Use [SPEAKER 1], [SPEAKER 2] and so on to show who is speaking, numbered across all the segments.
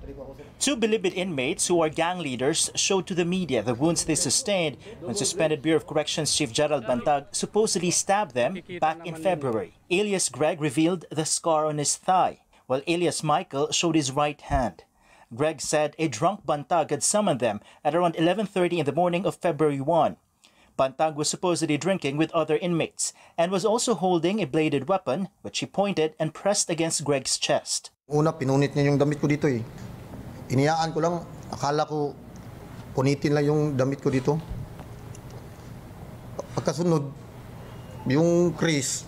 [SPEAKER 1] Two Bilibid inmates who are gang leaders showed to the media the wounds they sustained when suspended Bureau of Corrections Chief Gerald Bantag supposedly stabbed them back in February. Alias Greg revealed the scar on his thigh, while alias Michael showed his right hand. Greg said a drunk Bantag had summoned them at around 11:30 in the morning of February 1. Bantag was supposedly drinking with other inmates and was also holding a bladed weapon which he pointed and pressed against Greg's chest.
[SPEAKER 2] Una, pinunit niya yung damit ko dito eh. Iniyaan ko lang, akala ko punitin lang yung damit ko dito. Pagkasunod, yung Chris,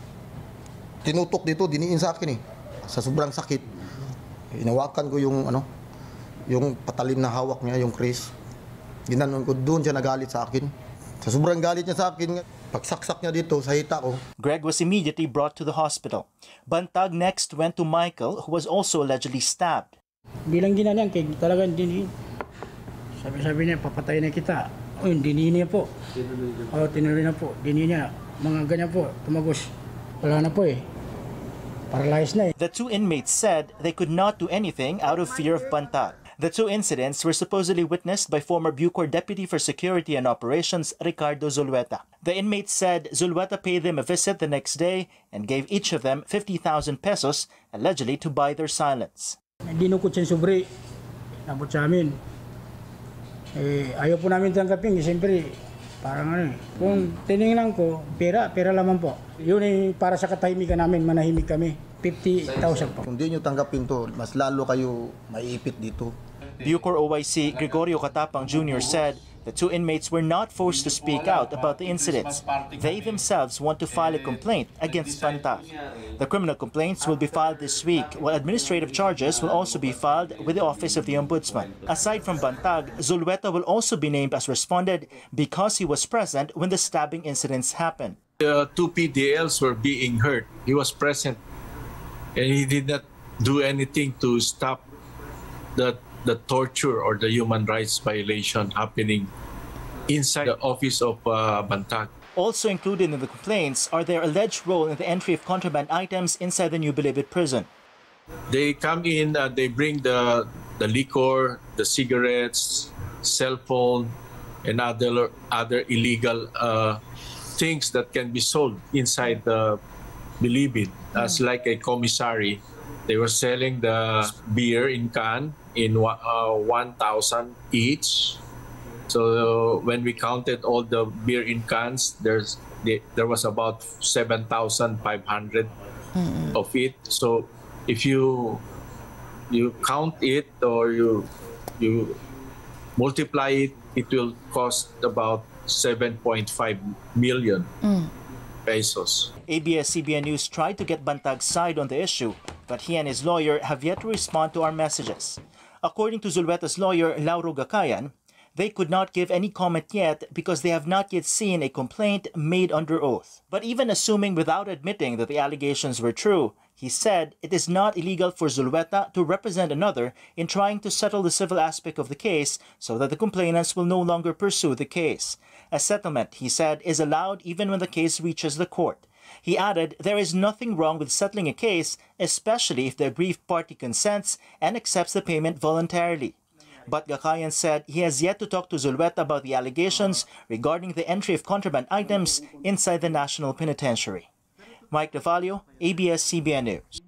[SPEAKER 2] tinutok dito, diniin sa akin eh. Sa sobrang sakit, inawakan ko yung yung patalim na hawak niya, yung Chris. Ginanon ko, doon siya nagalit sa akin. Sa sobrang galit niya sa akin, pagsaksak niya dito sa hita ko.
[SPEAKER 1] Greg was immediately brought to the hospital. Bantag next went to Michael, who was also allegedly stabbed.
[SPEAKER 3] Bilang ginanyan, kaya talagang dinihin. Sabi niya, papatay na kita. O, dinihin niya po. O, tinuloy na po. Dinihin niya. Mga ganyan po, tumagos. Wala na po eh. Paralyzed na eh.
[SPEAKER 1] The two inmates said they could not do anything out of fear of Bantag. The two incidents were supposedly witnessed by former Bucor Deputy for Security and Operations Ricardo Zulueta. The inmates said Zulueta paid them a visit the next day and gave each of them 50,000 pesos, allegedly to buy their silence.
[SPEAKER 3] Dinukot siya sobre, nabot sa amin. Ayaw po namin tanggapin, siyempre, parang kung tinignan ko, pera lamang po. Yun ay para sa katahimikan namin, manahimik kami. 50,000 po.
[SPEAKER 2] Kung di nyo tanggapin to, mas lalo kayo maiipit dito.
[SPEAKER 1] Bucor OIC Gregorio Catapang Jr. said the two inmates were not forced to speak out about the incidents. They themselves want to file a complaint against Bantag. The criminal complaints will be filed this week, while administrative charges will also be filed with the Office of the Ombudsman. Aside from Bantag, Zulueta will also be named as respondent because he was present when the stabbing incidents happened.
[SPEAKER 4] The two PDLs were being hurt. He was present, and he did not do anything to stop the torture or the human rights violation happening inside the office of Bantag.
[SPEAKER 1] Also included in the complaints are their alleged role in the entry of contraband items inside the New Bilibid prison.
[SPEAKER 4] They come in, they bring the liquor, the cigarettes, cell phone, and other illegal things that can be sold inside the Bilibid as like a commissary. They were selling the beer in can in 1,000 each. So when we counted all the beer in cans, there was about 7,500 of it. So if you count it or you multiply it, it will cost about 7.5 million pesos.
[SPEAKER 1] ABS-CBN News tried to get Bantag's side on the issue, but he and his lawyer have yet to respond to our messages. According to Zulueta's lawyer, Lauro Gacayan, they could not give any comment yet because they have not yet seen a complaint made under oath. But even assuming without admitting that the allegations were true, he said it is not illegal for Zulueta to represent another in trying to settle the civil aspect of the case so that the complainants will no longer pursue the case. A settlement, he said, is allowed even when the case reaches the court. He added there is nothing wrong with settling a case, especially if the aggrieved party consents and accepts the payment voluntarily. But Gacayan said he has yet to talk to Zulueta about the allegations regarding the entry of contraband items inside the National Penitentiary. Mike Davalio, ABS-CBN News.